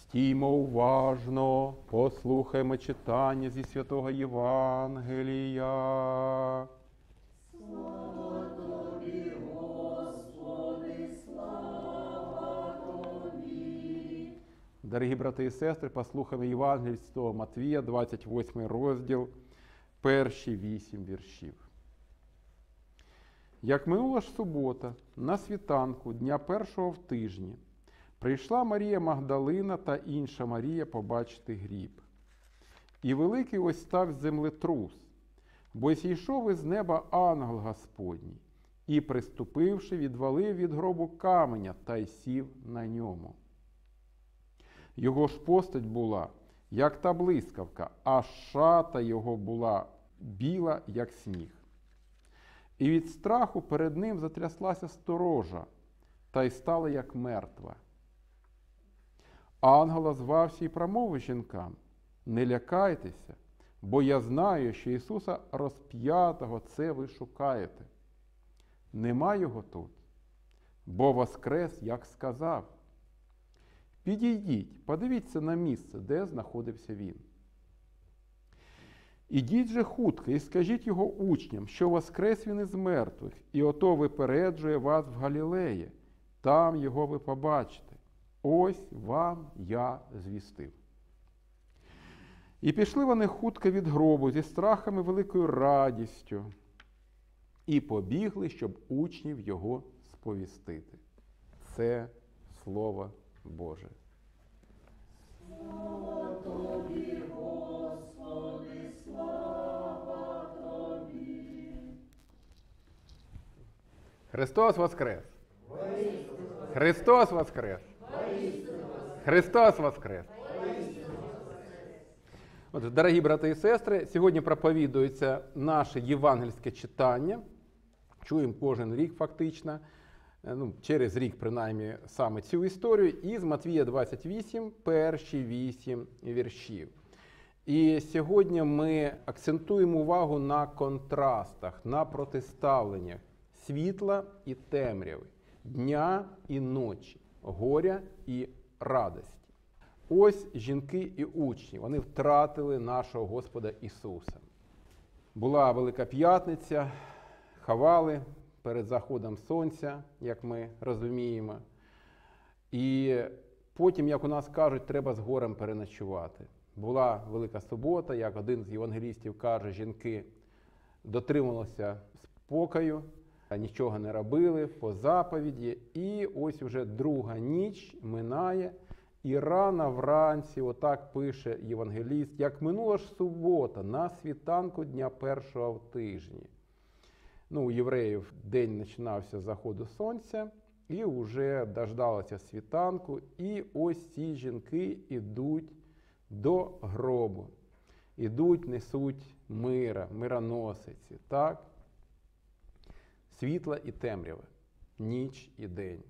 Стіймо уважно, послухаймо читання зі Святого Євангелія. Слава Тобі, Господи, слава Тобі. Дорогі брати і сестри, послухаймо Євангелія від Святого Матвія, 28 розділ, перші 8 віршів. Як минула ж субота, на світанку дня першого в тижні, прийшла Марія Магдалина та інша Марія побачити гріб. І великий ось став землетрус, бо зійшов із неба ангел Господній, і, приступивши, відвалив від гробу каменя та й сів на ньому. Його ж постать була, як та блискавка, а шата його була біла, як сніг. І від страху перед ним затряслася сторожа, та й стала, як мертва. Ангел озвався і промовив жінкам: «Не лякайтеся, бо я знаю, що Ісуса розп'ятого це ви шукаєте. Нема його тут, бо воскрес, як сказав. Підійдіть, подивіться на місце, де знаходився він. Ідіть же хутко і скажіть його учням, що воскрес він із мертвих, і ото випереджує вас в Галілеї, там його ви побачите. Ось вам я звістив». І пішли вони хутко від гробу зі страхом і великою радістю, і побігли, щоб учнів його сповістити. Це Слово Боже. Слава Тобі, Господи, слава Тобі. Христос воскрес! Христос воскрес! Христос воскрес! Отже, дорогі брати і сестри, сьогодні проповідується наше євангельське читання. Чуємо кожен рік фактично, через рік принаймні саме цю історію, із Матвія 28, перші 8 віршів. І сьогодні ми акцентуємо увагу на контрастах, на протиставленнях світла і темряви, дня і ночі, горя і радості. Ось жінки і учні, вони втратили нашого Господа Ісуса. Була Велика П'ятниця, ховали перед заходом сонця, як ми розуміємо. І потім, як у нас кажуть, треба з горем переночувати. Була Велика Субота, як один з євангелістів каже, жінки дотримувалися спокою, нічого не робили по заповіді. І ось уже друга ніч минає, і рано вранці, отак пише євангеліст, як минула ж субота на світанку дня першого в тижні. У євреїв день починався з заходу сонця, і вже дождалося світанку, і ось ці жінки йдуть до гробу. Ідуть, несуть мироносиці, так? Світла і темрява, ніч і день,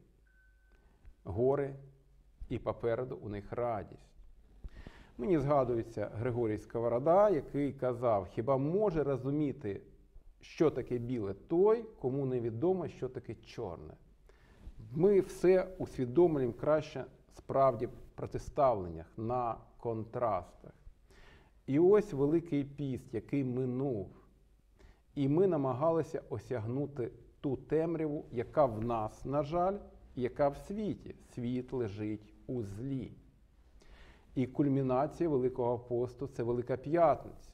гори і попереду у них радість. Мені згадується Григорій Сковорода, який казав: хіба може розуміти, що таке біле той, кому невідомо, що таке чорне. Ми все усвідомлюємо краще справді в протиставленнях, на контрастах. І ось Великий піст, який минув. І ми намагалися осягнути ту темряву, яка в нас, на жаль, і яка в світі. Світ лежить у злі. І кульмінація Великого посту – це Велика П'ятниця.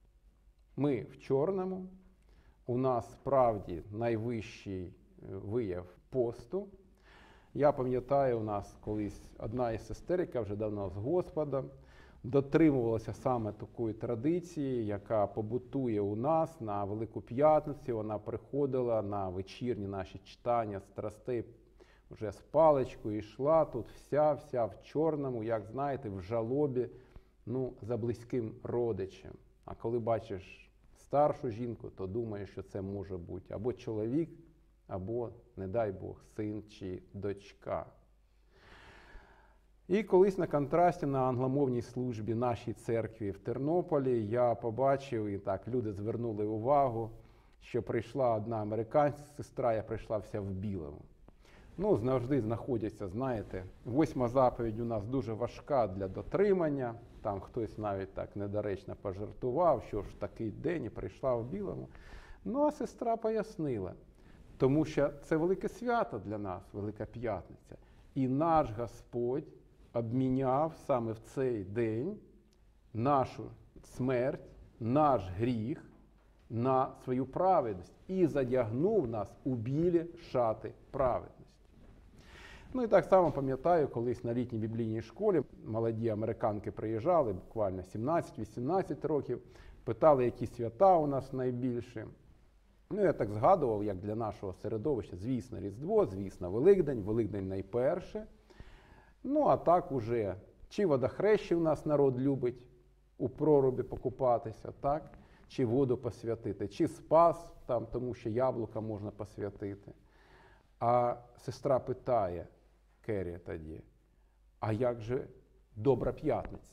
Ми в чорному, у нас справді найвищий вияв посту. Я пам'ятаю, у нас колись одна із сестер, яка вже давно з Господом, дотримувалася саме такої традиції, яка побутує у нас на Велику П'ятницю. Вона приходила на вечірні наші читання страстей вже з паличкою, йшла тут вся в чорному, як знаєте, в жалобі, за близьким родичем. А коли бачиш старшу жінку, то думаєш, що це може бути або чоловік, або, не дай Бог, син чи дочка. І колись на контрасті на англомовній службі нашій церкві в Тернополі я побачив, і так люди звернули увагу, що прийшла одна американська сестра, я прийшла вся в білому. завжди знаходяться, знаєте, 8 заповідь у нас дуже важка для дотримання. Там хтось навіть так недоречно пожартував, що ж такий день і прийшла в білому. А сестра пояснила, тому що це велике свято для нас, Велика П'ятниця. І наш Господь обміняв саме в цей день нашу смерть, наш гріх на свою праведність і задягнув нас у білі шати праведності. І так само пам'ятаю, колись на літній біблійній школі молоді американки приїжджали, буквально 17-18 років, питали, які свята у нас найбільші. Я так згадував, як для нашого середовища, звісно, Різдво, звісно, Великдень, Великдень найперше. А так уже, чи водохрещі у нас народ любить у прорубі покупатися, так? Чи воду посвятити, чи Спас, там, тому що яблука можна посвятити. А сестра питає Керрі тоді, а як же Добра П'ятниця?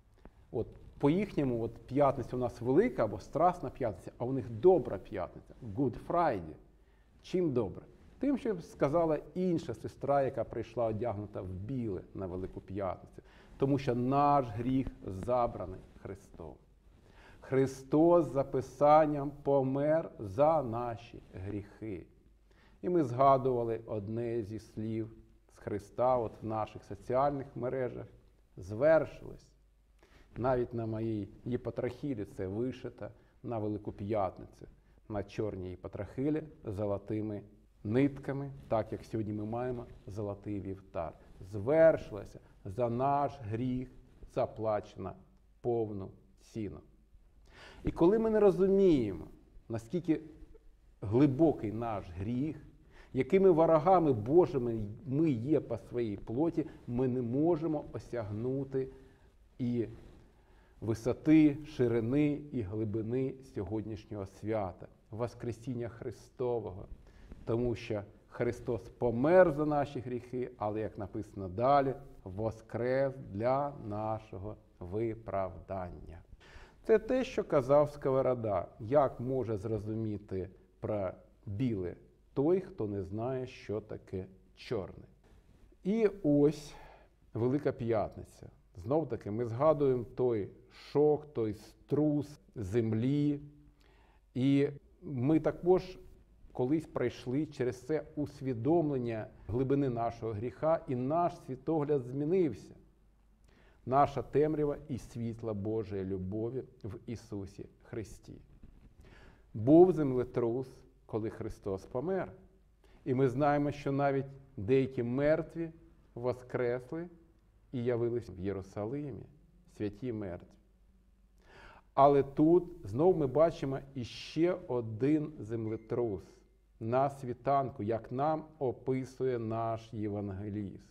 По-їхньому п'ятниця у нас велика або Страсна П'ятниця, а у них Добра П'ятниця, Good Friday. Чим добре? Тим, що сказала інша сестра, яка прийшла одягнута в біле на Велику П'ятницю. Тому що наш гріх забраний Христом. Христос за Писанням помер за наші гріхи. І ми згадували одне зі слів з Христа в наших соціальних мережах. Звершилось. Навіть на моїй єпатрахілі це вишито на Велику П'ятницю. На чорній єпатрахилі золотими нитками, так як сьогодні ми маємо золотий вівтар. Звершилося, за наш гріх заплачено повну ціну. І коли ми не розуміємо, наскільки глибокий наш гріх, якими ворогами Божими ми є по своїй плоті, ми не можемо осягнути і висоти, ширини і глибини сьогоднішнього свята, Воскресіння Христового. Тому що Христос помер за наші гріхи, але, як написано далі, воскрес для нашого виправдання. Це те, що казав Сковорода. Як може зрозуміти про біле той, хто не знає, що таке чорне? І ось Велика П'ятниця. Знов-таки ми згадуємо той шок, той струс землі. І ми також колись пройшли через це усвідомлення глибини нашого гріха, і наш світогляд змінився. Наша темрява і світла Божої любові в Ісусі Христі. Був землетрус, коли Христос помер. І ми знаємо, що навіть деякі мертві воскресли і явились в Єрусалимі, святі мертві. Але тут знов ми бачимо іще один землетрус на світанку, як нам описує наш євангеліст.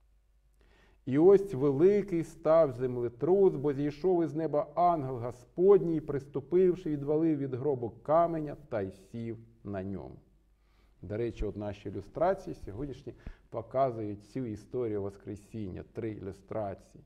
І ось великий став землетрус, бо зійшов із неба ангел Господній, приступивши, відвалив від гробу каменя та й сів на ньому. До речі, наші ілюстрації сьогоднішні показують цю історію Воскресіння, 3 ілюстрації.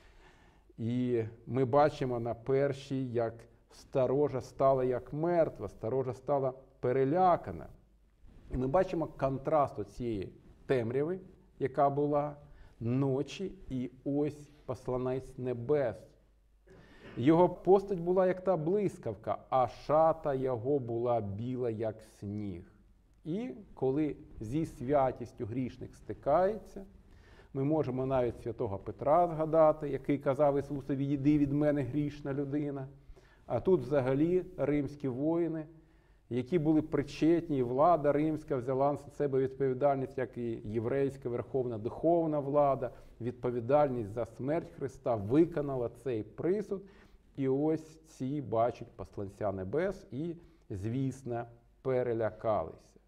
І ми бачимо на першій, як сторожа стала як мертва, сторожа стала перелякана. І ми бачимо контраст цієї темряви, яка була, ночі, і ось посланець небес. Його постать була як та блискавка, а шата його була біла, як сніг. І коли зі святістю грішник стикається, ми можемо навіть святого Петра згадати, який казав Ісусові: «Іди від мене, грішна людина». А тут взагалі римські воїни, які були причетні, і влада римська взяла на себе відповідальність, як і єврейська верховна духовна влада, відповідальність за смерть Христа, виконала цей присуд. І ось ці бачать посланця небес і, звісно, перелякалися.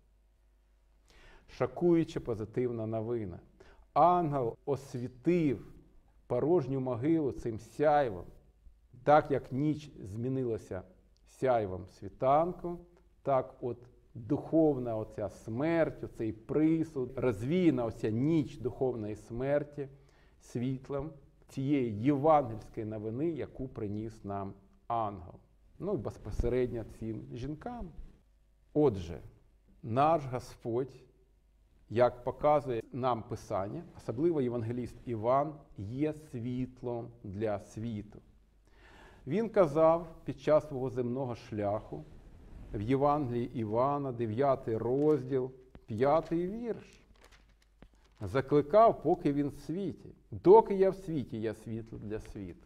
Шокуюча позитивна новина. Ангел освітив порожню могилу цим сяйвом. Так як ніч змінилася сяйвом світанку, так духовна оця смерть, оцей присуд, розвіяна оця ніч духовної смерті світлом цієї євангельської новини, яку приніс нам ангел. І безпосередньо цим жінкам. Отже, наш Господь як показує нам Писання, особливо євангеліст Іван, є світлом для світу. Він казав під час свого земного шляху в Євангелії Івана, 9 розділ, 5 вірш. Закликав, поки він в світі. Доки я в світі, я світло для світу.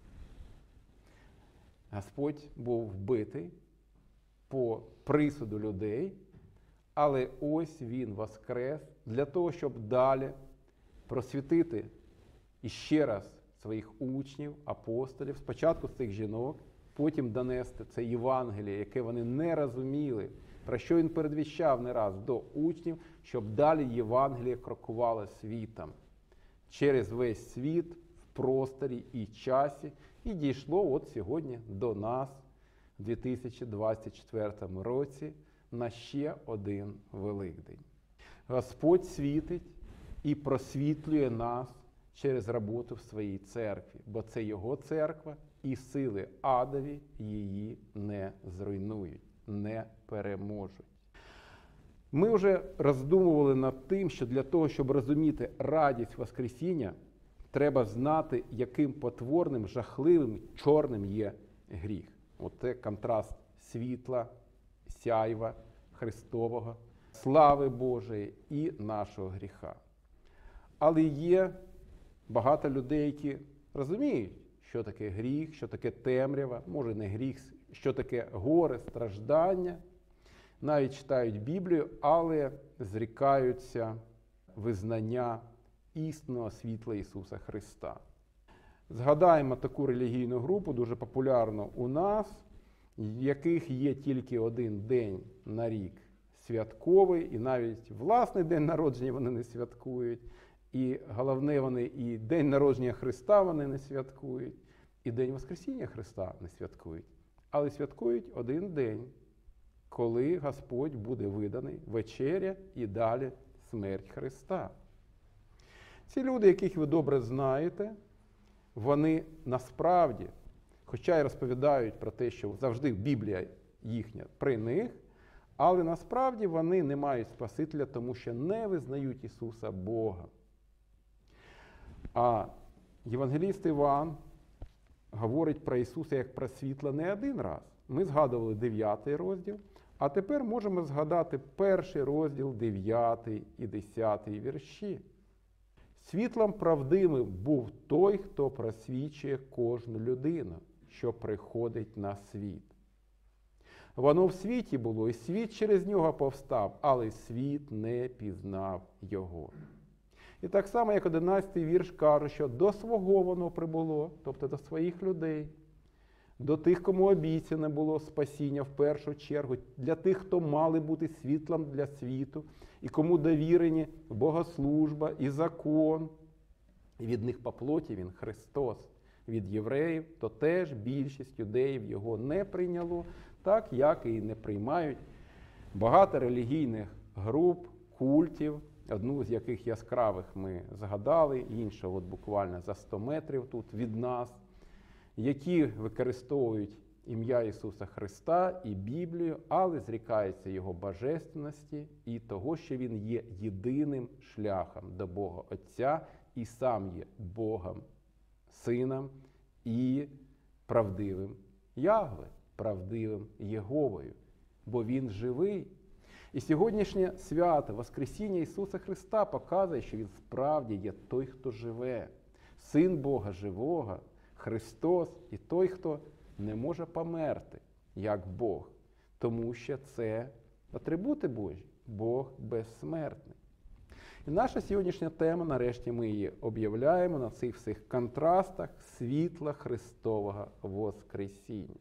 Господь був вбитий по присуду людей, але ось Він воскрес для того, щоб далі просвітити іще раз своїх учнів, апостолів, спочатку з цих жінок, потім донести це Євангеліє, яке вони не розуміли, про що він передвіщав не раз до учнів, щоб далі Євангеліє крокувало світом через весь світ, в просторі і часі, і дійшло от сьогодні до нас, у 2024 році, на ще один Великдень. Господь світить і просвітлює нас через роботу в своїй церкві, бо це Його церква, і сили адові її не зруйнують, не переможуть. Ми вже роздумували над тим, що для того, щоб розуміти радість Воскресіння, треба знати, яким потворним, жахливим, чорним є гріх. Оце контраст світла, сяйва Христового, слави Божої і нашого гріха. Але є багато людей, які розуміють, що таке гріх, що таке темрява, може не гріх, що таке горе, страждання, навіть читають Біблію, але зрікаються визнання істинного світла Ісуса Христа. Згадаємо таку релігійну групу, дуже популярну у нас, в яких є тільки один день на рік святковий, і навіть власний день народження вони не святкують, і головне, вони і день народження Христа вони не святкують, і день Воскресіння Христа не святкують, але святкують один день, коли Господь буде виданий, вечеря і далі смерть Христа. Ці люди, яких ви добре знаєте, вони насправді, хоча й розповідають про те, що завжди Біблія їхня при них, але насправді вони не мають Спасителя, тому що не визнають Ісуса Бога. А євангеліст Іван говорить про Ісуса як про світло не один раз. Ми згадували 9 розділ, а тепер можемо згадати 1 розділ, 9 і 10 вірші. Світлом правдивим був той, хто просвічує кожну людину, що приходить на світ. Воно в світі було, і світ через нього повстав, але світ не пізнав його. І так само, як 11-й вірш каже, що до свого воно прибуло, тобто до своїх людей, до тих, кому обіцяне було спасіння в першу чергу, для тих, хто мали бути світлом для світу, і кому довірені богослужба і закон. І від них по плоті він Христос. Від євреїв, то теж більшість юдеїв його не прийняло, так як і не приймають багато релігійних груп, культів, одну з яких яскравих ми згадали, інша от буквально за 100 метрів тут від нас, які використовують ім'я Ісуса Христа і Біблію, але зрікаються Його божественності і того, що Він є єдиним шляхом до Бога Отця і сам є Богом, Сином і правдивим Ягве, правдивим Єговою, бо Він живий. І сьогоднішнє свято Воскресіння Ісуса Христа показує, що Він справді є той, хто живе, Син Бога живого, Христос і той, хто не може померти, як Бог, тому що це атрибути Божі, Бог безсмертний. І наша сьогоднішня тема, нарешті ми її об'являємо на цих всіх контрастах світла Христового Воскресіння.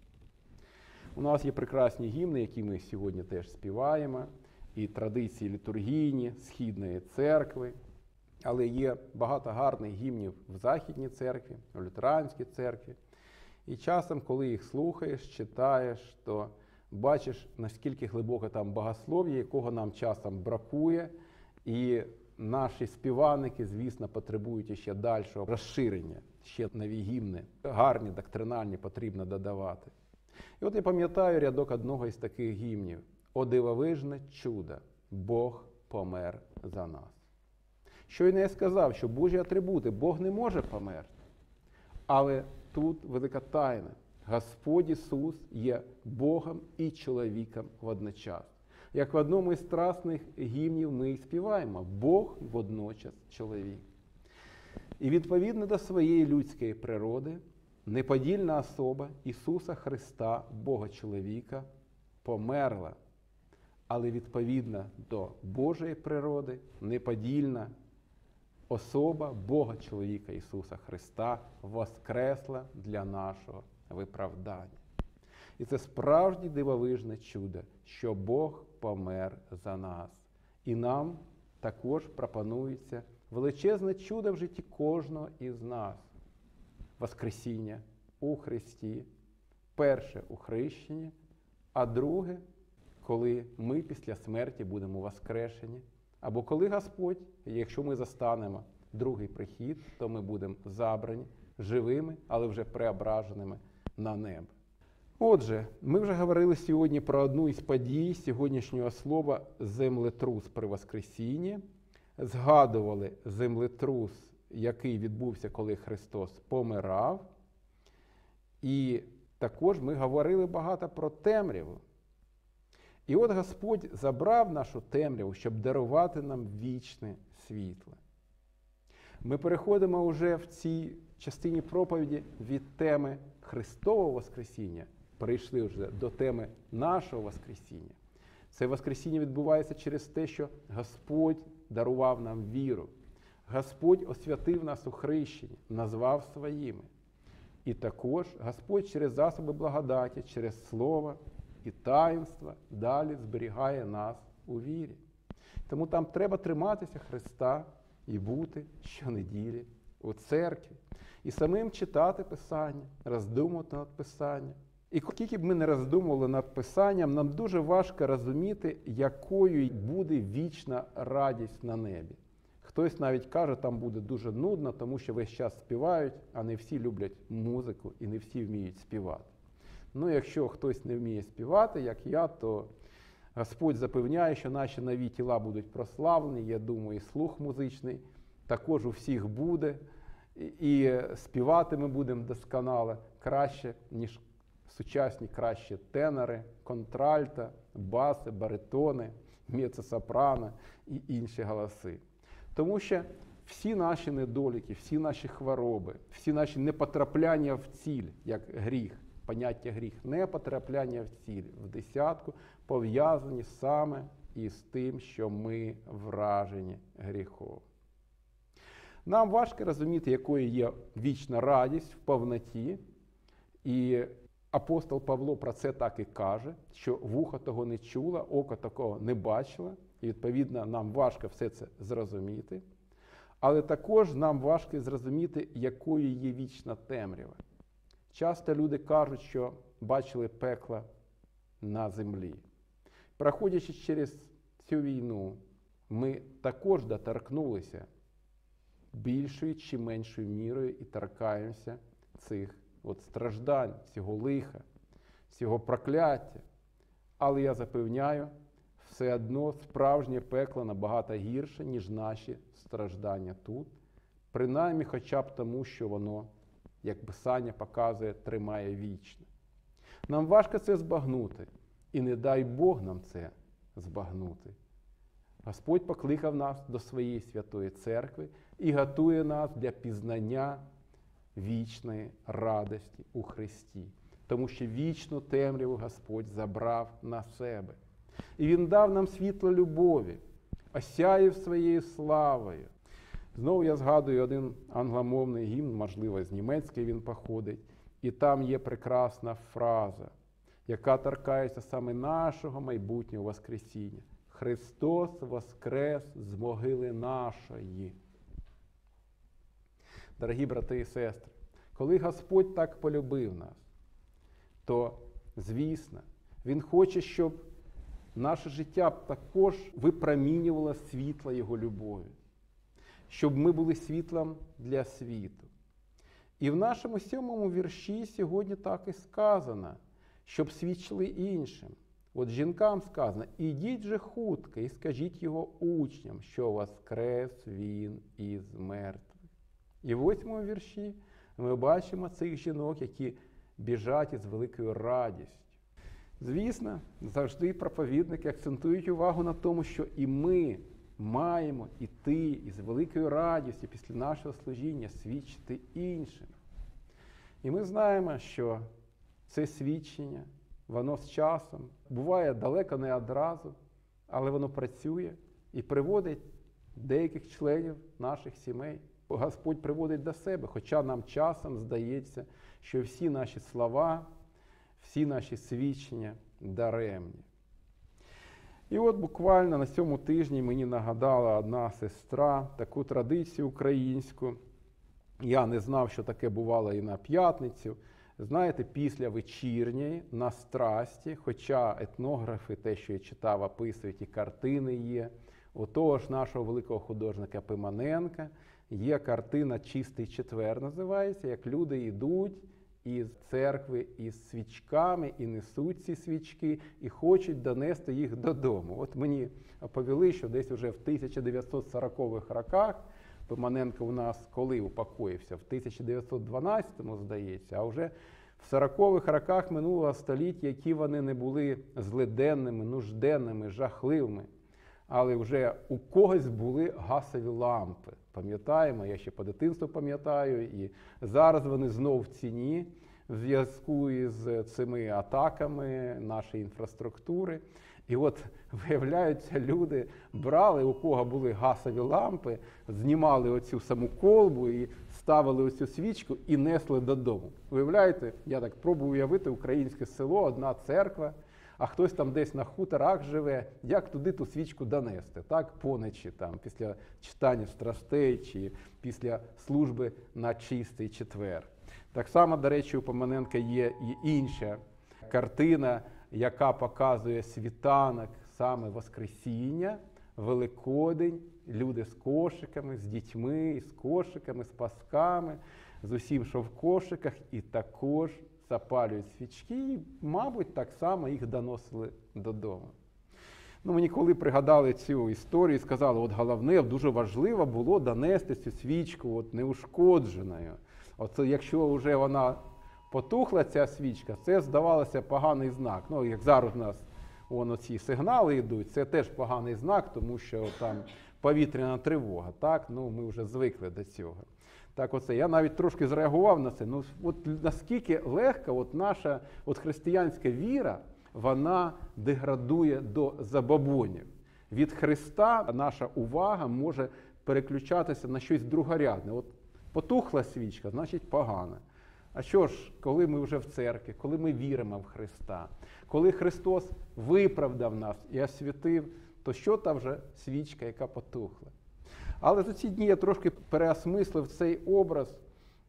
У нас є прекрасні гімни, які ми сьогодні теж співаємо, і традиції літургійні Східної церкви, але є багато гарних гімнів в Західній церкві, в лютеранській церкві. І часом, коли їх слухаєш, читаєш, то бачиш, наскільки глибоке там богослов'я, якого нам часом бракує, і наші співаники, звісно, потребують ще дальшого розширення, ще нові гімни, гарні, доктринальні потрібно додавати. І от я пам'ятаю рядок одного із таких гімнів. «О дивовижне чудо, Бог помер за нас. Щойно я сказав, що Божі атрибути, Бог не може померти. Але тут велика тайна. Господь Ісус є Богом і чоловіком водночас. Як в одному із страсних гімнів ми співаємо: Бог водночас чоловік. І відповідно до своєї людської природи, неподільна особа Ісуса Христа, Бога-чоловіка, померла. Але відповідно до Божої природи, неподільна особа Бога-чоловіка Ісуса Христа воскресла для нашого виправдання. І це справді дивовижне чудо, що Бог помер за нас. І нам також пропонується величезне чудо в житті кожного із нас. Воскресіння у Христі. Перше у хрещенні, а друге, коли ми після смерті будемо воскрешені. Або коли Господь, якщо ми застанемо другий прихід, то ми будемо забрані живими, але вже преображеними на небо. Отже, ми вже говорили сьогодні про одну із подій сьогоднішнього слова «землетрус при Воскресінні». Згадували землетрус, який відбувся, коли Христос помирав. І також ми говорили багато про темряву. І от Господь забрав нашу темряву, щоб дарувати нам вічне світло. Ми переходимо вже в цій частині проповіді від теми Христового Воскресіння, перейшли вже до теми нашого Воскресіння. Це Воскресіння відбувається через те, що Господь дарував нам віру. Господь освятив нас у хрещенні, назвав своїми. І також Господь через засоби благодаті, через слово і таїнства далі зберігає нас у вірі. Тому там треба триматися Христа і бути щонеділі у церкві. І самим читати Писання, роздумувати над Писанням. І скільки б ми не роздумували над Писанням, нам дуже важко розуміти, якою буде вічна радість на небі. Хтось навіть каже, там буде дуже нудно, тому що весь час співають, а не всі люблять музику і не всі вміють співати. Ну, якщо хтось не вміє співати, як я, то Господь запевняє, що наші нові тіла будуть прославлені. Я думаю, і слух музичний також у всіх буде. І співати ми будемо досконало краще, ніж сучасні кращі тенори, контральта, баси, баритони, меццо-сопрано і інші голоси. Тому що всі наші недоліки, всі наші хвороби, всі наші непотрапляння в ціль, як гріх, поняття гріх, непотрапляння в ціль, в десятку, пов'язані саме із тим, що ми вражені гріхом. Нам важко розуміти, якою є вічна радість в повноті, і апостол Павло про це так і каже, що вухо того не чуло, око такого не бачило, і відповідно нам важко все це зрозуміти. Але також нам важко зрозуміти, якою є вічна темрява. Часто люди кажуть, що бачили пекло на землі. Проходячи через цю війну, ми також доторкнулися більшою чи меншою мірою і торкаємося цих страждань, цього лиха, цього прокляття. Але я запевняю, все одно справжнє пекло набагато гірше, ніж наші страждання тут. Принаймні хоча б тому, що воно, як Писання показує, тримає вічно. Нам важко це збагнути, і не дай Бог нам це збагнути. Господь покликав нас до своєї святої церкви і готує нас для пізнання вічної радості у Христі. Тому що вічну темряву Господь забрав на себе. І Він дав нам світло любові, осяяв своєю славою. Знову я згадую один англомовний гімн, можливо, з німецької він походить, і там є прекрасна фраза, яка торкається саме нашого майбутнього Воскресіння. Христос воскрес з могили нашої. Дорогі брати і сестри, коли Господь так полюбив нас, то, звісно, Він хоче, щоб наше життя також випромінювало світло Його любові, щоб ми були світлом для світу. І в нашому 7 вірші сьогодні так і сказано, щоб свідчили іншим. От жінкам сказано, ідіть же хутко і скажіть його учням, що воскрес він із мертвих. І в 8 вірші ми бачимо цих жінок, які біжать із великою радістю. Звісно, завжди проповідники акцентують увагу на тому, що і ми маємо іти із великою радістю після нашого служіння свідчити іншим. І ми знаємо, що це свідчення, воно з часом буває далеко не одразу, але воно працює і приводить деяких членів наших сімей. Господь приводить до себе, хоча нам часом здається, що всі наші слова, всі наші свідчення даремні. І от буквально на цьому тижні мені нагадала одна сестра таку традицію українську. Я не знав, що таке бувало і на п'ятницю. Знаєте, після вечірньої на страсті, хоча етнографи, те, що я читав, описують, і картини є, у того ж нашого великого художника Пимоненка є картина «Чистий четвер» називається, як люди йдуть із церкви із свічками і несуть ці свічки і хочуть донести їх додому. От мені оповіли, що десь уже в 1940-х роках Пимоненко у нас коли упокоївся? В 1912-му, здається, а вже в 40-х роках минулого століття, які вони не були злиденними, нужденними, жахливими, але вже у когось були гасові лампи. Пам'ятаємо, я ще по дитинству пам'ятаю, і зараз вони знов в ціні в зв'язку із цими атаками нашої інфраструктури. І от, виявляється, люди брали, у кого були гасові лампи, знімали оцю саму колбу і ставили оцю свічку і несли додому. Виявляєте, я так пробую уявити українське село, одна церква, а хтось там десь на хуторах живе, як туди ту свічку донести, так, поночі, там, після читання страстей чи після служби на чистий четвер. Так само, до речі, у Пимоненка є і інша картина, яка показує світанок, саме Воскресіння, Великодень, люди з кошиками, з дітьми, з кошиками, з пасками, з усім, що в кошиках, і також запалюють свічки, і, мабуть, так само їх доносили додому. Ну, мені коли пригадали цю історію, сказали, от головне, дуже важливо було донести цю свічку от неушкодженою. От якщо вже вона потухла, ця свічка, це здавалося поганий знак. Ну, як зараз у нас ці сигнали йдуть, це теж поганий знак, тому що там повітряна тривога, так? Ну, ми вже звикли до цього. Так, оце, я навіть трошки зреагував на це. Ну, от наскільки легко от наша от християнська віра, вона деградує до забобонів. Від Христа наша увага може переключатися на щось другорядне. От потухла свічка, значить погано. А що ж, коли ми вже в церкві, коли ми віримо в Христа, коли Христос виправдав нас і освятив, то що та вже свічка, яка потухла? Але за ці дні я трошки переосмислив цей образ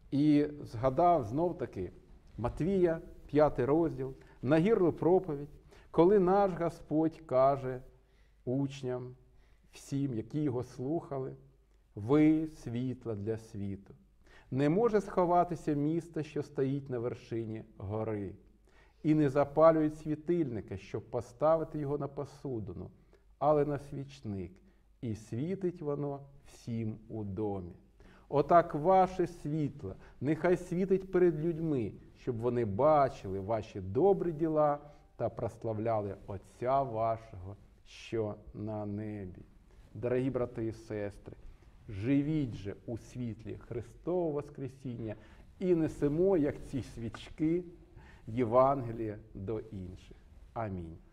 і згадав знов-таки Матвія, 5 розділ, нагірну проповідь, коли наш Господь каже учням, всім, які його слухали, ви світло для світу. Не може сховатися місто, що стоїть на вершині гори, і не запалюють світильника, щоб поставити його на посудину, але на свічник, і світить воно всім у домі. Отак ваше світло нехай світить перед людьми, щоб вони бачили ваші добрі діла та прославляли Отця вашого, що на небі. Дорогі брати і сестри, живіть же у світлі Христового Воскресіння і несемо, як ці свічки, Євангелія до інших. Амінь.